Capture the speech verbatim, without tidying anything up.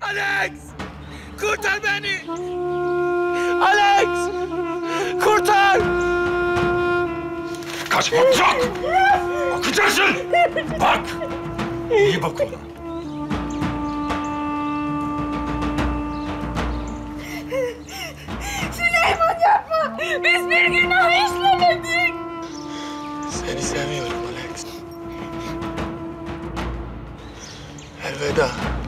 Alex! Kurtar beni! Alex! Kurtar! Kaçmak yok! Bakacaksın! Bak! İyi bak ona. Süleyman yapma! Biz bir günah işlemedik! Seni seviyorum Alex. Elveda.